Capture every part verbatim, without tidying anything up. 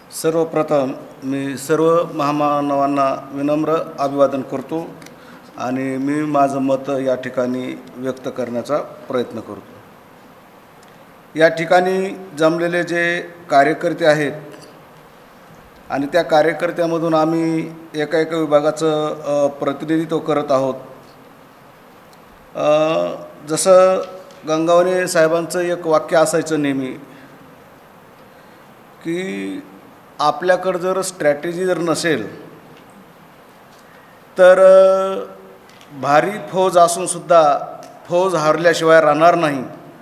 सर्वप्रथम मी सर्व महामानवांना विनम्र अभिवादन करतो आणि मी माझं मत या ठिकाणी व्यक्त करण्याचा प्रयत्न करतो। या ठिकाणी जमलेले जे कार्यकर्ते आहेत आणि त्या कार्यकर्त्यामधून आम्ही एका एका विभागाचं प्रतिनिधित्व करत आहोत। जसं गंगावणे साहेबांचं एक वाक्य असायचं नेहमी की आपल्याकडे जर स्ट्रॅटेजी जर नसेल तर भारी फौज असून सुद्धा फौज हारल्याशिवाय राहणार नाही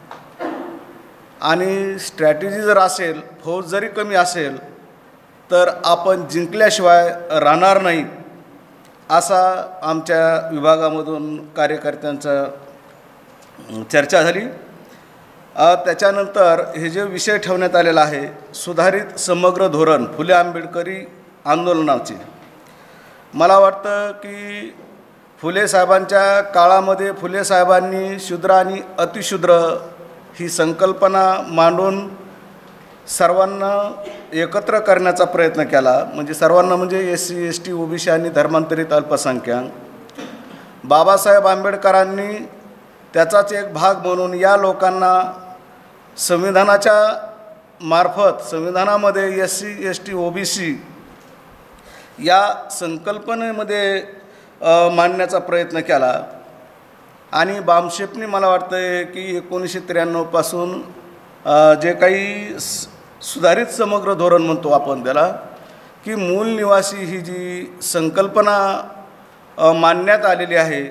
आणि स्ट्रॅटेजी जर असेल फौज जरी कमी असेल तर आपण जिंकल्याशिवाय राहणार नाही असा आमच्या विभागामधून कार्यकर्त्यांचा चर्चा झाली। त्याच्यानंतर हे जे विषय ठेवण्यात आलेला आहे सुधारित समग्र धोरण फुले आंबेडकरी आंदोलनाचे, मला वाटतं की फुले साहेबांच्या काळामध्ये फुले साहेबांनी शूद्र आणि अतिशूद्र ही संकल्पना मांडून सर्वांना एकत्र करण्याचा प्रयत्न केला। म्हणजे सर्वांना म्हणजे S C S T OBC आणि धर्मांतरित अल्पसंख्याक। बाबासाहेब आंबेडकरांनी त्याचाच एक भाग म्हणून या लोकांना संविधानाच्या मार्फत संविधानामध्ये S C S T OBC या संकल्पनेमध्ये मांडण्याचा प्रयत्न केला आणि बामशेपनी मला वाटतं की एकोणीसशे त्र्याण्णवपासून जे काही सुधारित समग्र धोरण म्हणतो आपण त्याला की मूल निवासी ही जी संकल्पना मांडण्यात आलेली आहे,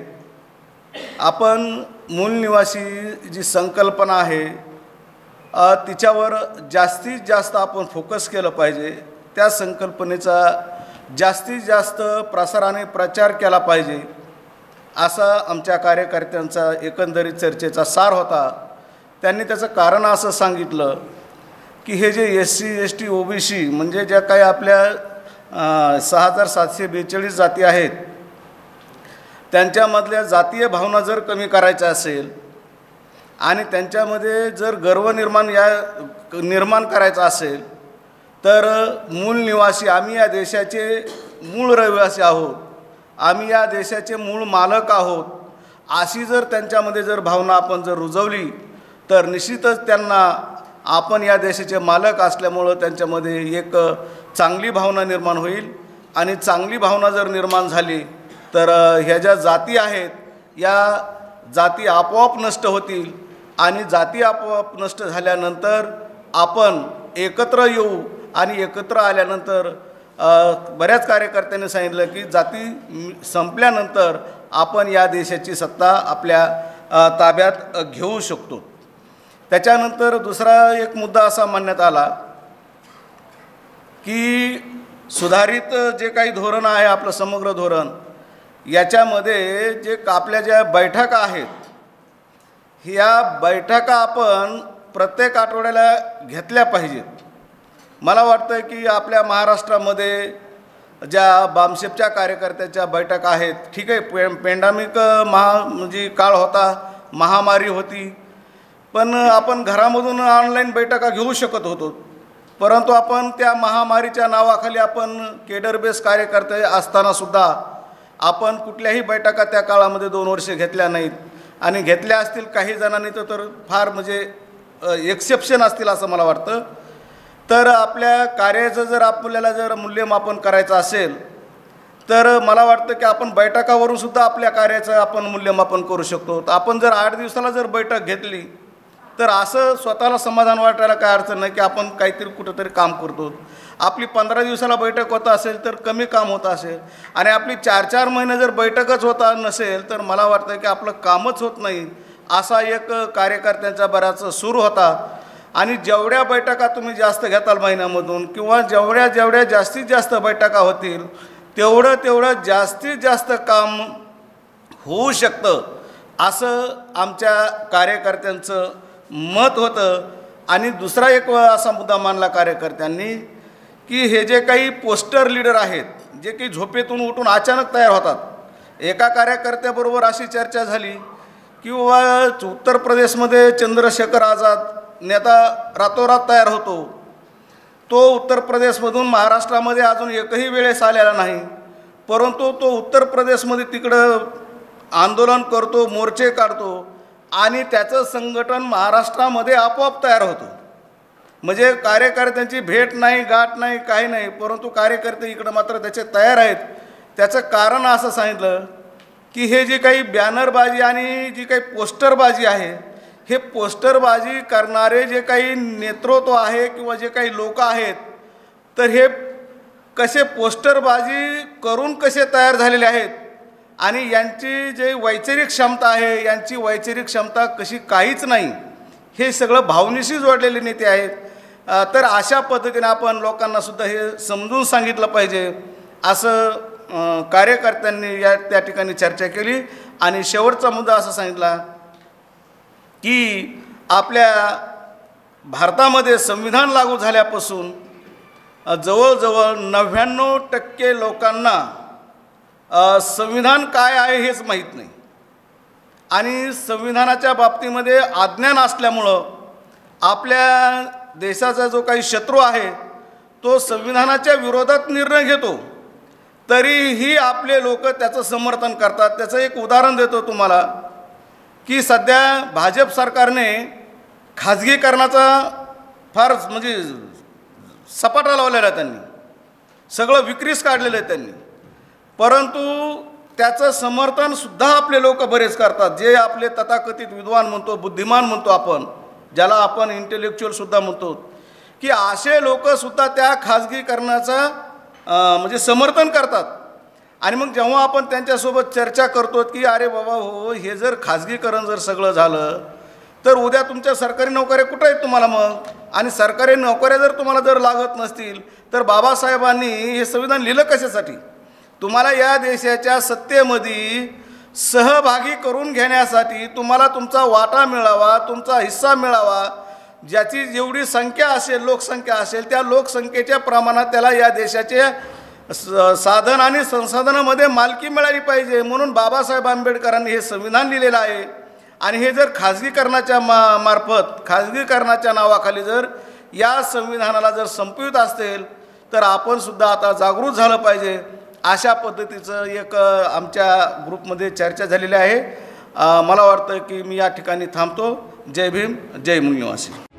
आपण मूल निवासी जी संकल्पना आहे तिच्यावर जास्तीत जास्त आपण फोकस केलं पाहिजे। त्या संकल्पनेचा जास्तीत जास्त प्रसाराने प्रचार केला पाहिजे असा आमच्या कार्यकर्त्यांचा एकंदरीत चर्चेचा सार होता। त्यांनी त्याचं कारण असं सांगितलं की हे जे S C S T OBC म्हणजे ज्या काही आपल्या सहा हजार सातशे बेचाळीस जाती आहेत त्यांच्यामधल्या जातीय भावना जर कमी करायच्या असेल आणि त्यांच्यामध्ये जर गर्व निर्माण या निर्माण करायचा असेल तर मूळ निवासी आम्ही या देशाचे मूळ रहिवासी आहोत, आम्ही या देशाचे मूळ मालक आहोत अशी जर त्यांच्यामध्ये जर भावना आपण जर रुजवली तर निश्चितच त्यांना आपण या देशाचे मालक असल्यामुळं त्यांच्यामध्ये एक चांगली भावना निर्माण होईल आणि चांगली भावना जर निर्माण झाली तर ह्या ज्या जाती आहेत या जाती आपोआप नष्ट होतील आणि जाती आपोआप नष्ट झाल्यानंतर आपण एकत्र येऊ आणि एकत्र आल्यानंतर बऱ्याच कार्यकर्त्यांनी सांगितलं की जाती संपल्यानंतर आपण या देशाची सत्ता आपल्या ताब्यात घेऊ शकतो। त्याच्यानंतर दुसरा एक मुद्दा असा मांडण्यात आला की सुधारित जे काही धोरण आहे आपलं समग्र धोरण याच्यामध्ये जे आपल्या ज्या बैठका आहेत ह्या बैठका आपण प्रत्येक आठवड्याला घेतल्या पाहिजेत। मला वाटतं की आपल्या महाराष्ट्रामध्ये ज्या बामशेपच्या कार्यकर्त्याच्या बैठका आहेत, ठीक आहे पे पेंडामिक महा म्हणजे काळ होता, महामारी होती, पण आपण घरामधून ऑनलाईन बैठका घेऊ शकत होतो, परंतु आपण त्या महामारीच्या नावाखाली आपण केडर बेस कार्यकर्ते असतानासुद्धा आपण कुठल्याही बैठका त्या काळामध्ये दोन वर्षे घेतल्या नाहीत आणि घेतल्या असतील काही जणांनी तर तर फार म्हणजे एक्सेप्शन असतील असं मला वाटतं। तर आपल्या कार्याचं जर आपल्याला जर मूल्यमापन करायचं असेल तर मला वाटतं की आपण बैठकावरून सुद्धा आपल्या कार्याचं आपण मूल्यमापन करू शकतो। तर आपण जर आठ दिवसाला जर बैठक घेतली तर असं स्वतःला समाधान वाटायला काय अडचण नाही की आपण काहीतरी कुठंतरी काम करतो। आपली पंधरा दिवसाला बैठक होत असेल तर कमी काम होत असेल आणि आपली चार चार महिने जर बैठकच होता नसेल तर मला वाटतं की आपलं कामच होत नाही असा एक कार्यकर्त्यांचा बराच सूर होता। आणि जेवढ्या बैठका तुम्ही जास्त घेताल महिन्यामधून किंवा जेवढ्या जेवढ्या जास्तीत जास्त बैठका होतील तेवढं तेवढं जास्तीत जास्त काम होऊ शकतं असं आमच्या कार्यकर्त्यांचं मत होतं। आणि दुसरा एक असा मुद्दा मानला कार्यकर्त्यांनी की हे जे काही पोस्टर लीडर आहेत जे काही झोपेतून उठून अचानक तयार होतात, एका कार्यकर्त्याबरोबर अशी चर्चा झाली की बाबा उत्तर प्रदेशमध्ये चंद्रशेखर आझाद नेता रातोरात तयार होतो, तो उत्तर प्रदेशमधून महाराष्ट्रामध्ये अजून एकही वेळेस आलेला नाही, परंतु तो उत्तर प्रदेशमध्ये तिकडं आंदोलन करतो, मोर्चे काढतो आणि त्याचं संघटन महाराष्ट्रामध्ये आपोआप तयार होतं. म्हणजे कार्यकर्त्यांची भेट नाही, गाठ नाही, काही नाही, परंतु कार्यकर्ते इकडं मात्र त्याचे तयार आहेत. त्याचं कारण असं सांगितलं की हे जे काही बॅनरबाजी आणि जी काही पोस्टरबाजी आहे, हे पोस्टरबाजी करणारे जे काही नेतृत्व आहे किंवा जे काही लोक आहेत, तर हे कसे पोस्टरबाजी करून कसे तयार झालेले आहेत आणि यांची जे वैचारिक क्षमता आहे, यांची वैचारिक क्षमता कशी काहीच नाही, हे सगळं भावनेशी जोडलेले नेते आहेत. तर अशा पद्धतीने आपण लोकांनासुद्धा हे समजून सांगितलं पाहिजे असं कार्यकर्त्यांनी या त्या ठिकाणी चर्चा केली. आणि शेवटचा मुद्दा असा सांगितला की आपल्या भारतामध्ये संविधान लागू झाल्यापासून जवळजवळ नव्याण्णव टक्के लोकांना संविधान काय आहे हेच माहीत नाही आणि संविधानाच्या बाबतीमध्ये अज्ञान असल्यामुळं आपल्या देशाचा जो काही शत्रू आहे तो संविधानाच्या विरोधात निर्णय घेतो, तरीही आपले लोक त्याचं समर्थन करतात. त्याचं एक उदाहरण देतो तुम्हाला की सध्या भाजप सरकारने खाजगीकरणाचा फार म्हणजे सपाटा लावलेला आहे, त्यांनी सगळं विक्रीस काढलेलं आहे त्यांनी, परंतु त्याचं समर्थनसुद्धा आपले लोक बरेच करतात. जे आपले तथाकथित विद्वान म्हणतो, बुद्धिमान म्हणतो आपण, ज्याला आपण इंटेलेक्च्युअलसुद्धा म्हणतो, की असे लोकसुद्धा त्या खाजगीकरणाचं म्हणजे समर्थन करतात. आणि मग जेव्हा आपण त्यांच्यासोबत चर्चा करतो की अरे बाबा हो, हे जर खाजगीकरण जर सगळं झालं तर उद्या तुमच्या सरकारी नोकऱ्या कुठं आहेत तुम्हाला मग, आणि सरकारी नोकऱ्या जर तुम्हाला जर लागत नसतील तर बाबासाहेबांनी हे संविधान लिहिलं कशासाठी? तुम्हाला या देशाच्या सत्तेमध्ये सहभागी करून घेण्यासाठी, तुम्हाला तुमचा वाटा मिळावा, तुमचा हिस्सा मिळावा, ज्याची जेवढी संख्या असेल, लोकसंख्या असेल, त्या लोकसंख्येच्या प्रमाणात त्याला या देशाचे साधन आणि संसाधनामध्ये मालकी मिळाली पाहिजे. म्हणून बाबासाहेब आंबेडकरांनी हे संविधान लिहिलेलं आहे. आणि हे जर खाजगीकरणाच्या मा मार्फत खाजगीकरणाच्या नावाखाली जर या संविधानाला जर संपवित असतील तर आपणसुद्धा आता जागृत झालं पाहिजे. अशा पद्धतीचं एक आमच्या ग्रुपमध्ये चर्चा झालेली आहे. मला वाटतं की मी या ठिकाणी थांबतो. जय भीम, जय मूळ निवासी.